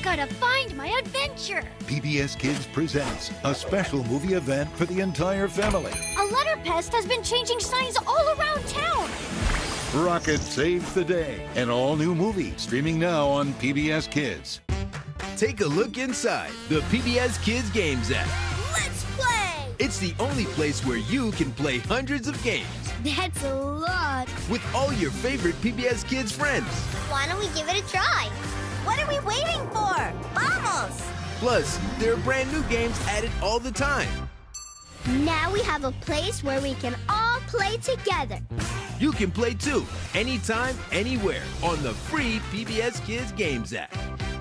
gotta find my adventure. PBS Kids presents a special movie event for the entire family. A letter pest has been changing signs all around town. Rocket saves the day. An all-new movie streaming now on PBS Kids. Take a look inside the PBS Kids Games app. Let's play! It's the only place where you can play hundreds of games That's a lot. with all your favorite PBS Kids friends. Why don't we give it a try? What are we waiting for? Vamos! Plus, there are brand new games added all the time. Now we have a place where we can all play together. You can play too, anytime, anywhere, on the free PBS Kids Games app.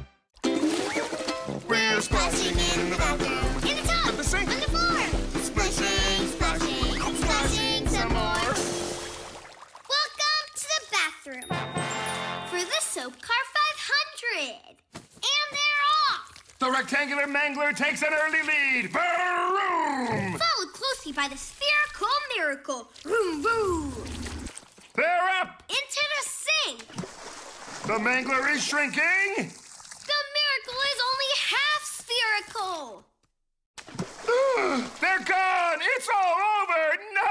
We're splashing in the bathroom, in the tub, At the sink. on the floor. Splashing, splashing, splashing some more. Welcome to the bathroom for the Soap Car 500. And they're off. The rectangular mangler takes an early lead. Vroom! Followed closely by the spherical miracle. Vroom, vroom. They're up. Into the sink. The mangler is shrinking. The miracle is only half spherical. They're gone. It's all over. No!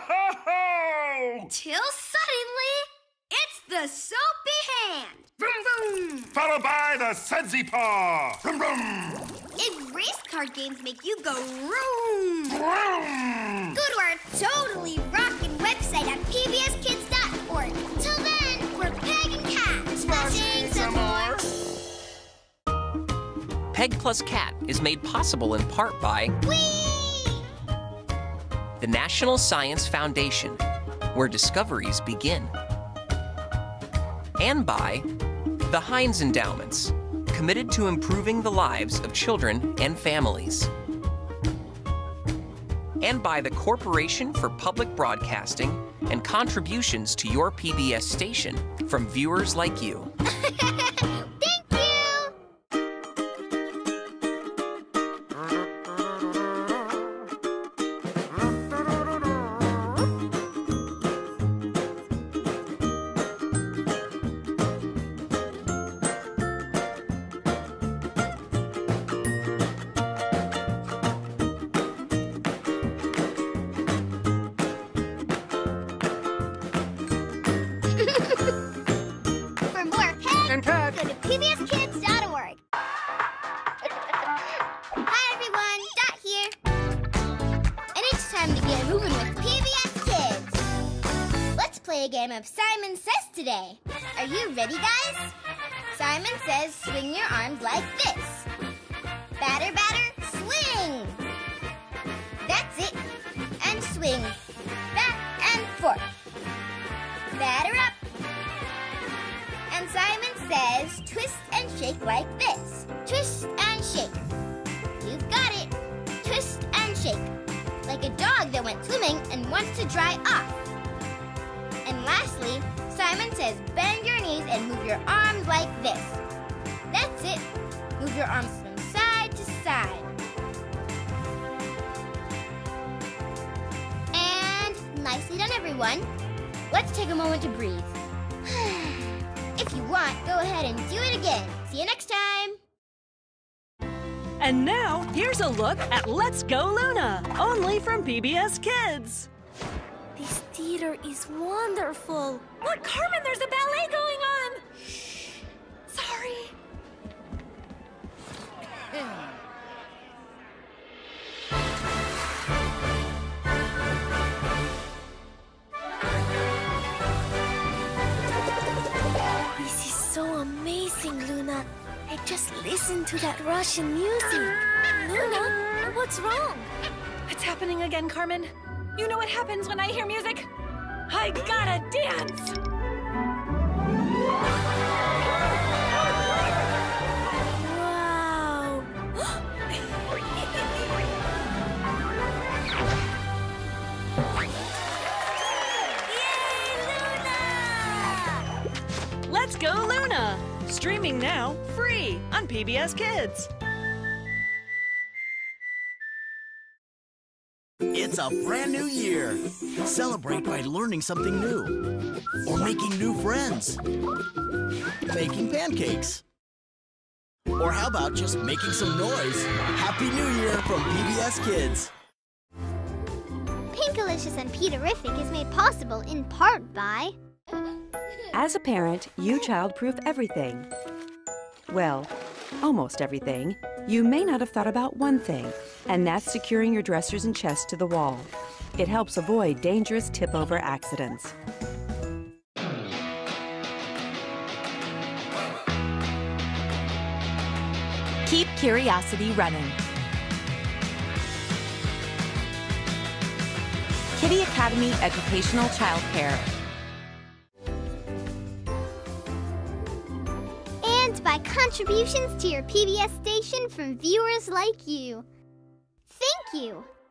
Till suddenly, it's the soapy hand. Vroom, vroom. Followed by the sudsy paw. Vroom, vroom. If race car games make you go room, Vroom. go to our totally rockin' website at pbskids.org. Till then, we're Peg and Cat, splashing some more. Peg Plus Cat is made possible in part by Whee! the National Science Foundation, where discoveries begin, and by the Heinz Endowments, committed to improving the lives of children and families, and by the Corporation for Public Broadcasting and contributions to your PBS station from viewers like you. Thank you! For more Peg And Cat. go to pbskids.org. Hi everyone, Dot here. And it's time to get moving with PBS Kids. Let's play a game of Simon Says today. Are you ready, guys? Simon says swing your arms like this. Batter, batter, swing. That's it. And swing. Back and forth. Batter up. And Simon says, twist and shake like this. Twist and shake. You've got it. Twist and shake. Like a dog that went swimming and wants to dry off. And lastly, Simon says, bend your knees and move your arms like this. That's it. Move your arms from side to side. And nicely done, everyone. Let's take a moment to breathe. If you want, go ahead and do it again. See you next time. And now, here's a look at Let's Go Luna, only from PBS Kids. This theater is wonderful. Look, Carmen, there's a ballet going on. Shh. Sorry. This is so amazing, Luna. I just listened to that Russian music. Luna, what's wrong? It's happening again, Carmen. You know what happens when I hear music? I gotta dance. Wow. Let's Go Luna, streaming now, free on PBS Kids. It's a brand new year. Celebrate by learning something new. Or making new friends. Making pancakes. Or how about just making some noise? Happy New Year from PBS Kids. Pinkalicious and Peterific is made possible in part by... As a parent, you child-proof everything. Well, almost everything. You may not have thought about one thing, and that's securing your dressers and chest to the wall. It helps avoid dangerous tip-over accidents. Keep curiosity running. Kiddie Academy Educational Childcare. And by contributions to your PBS station from viewers like you. Thank you!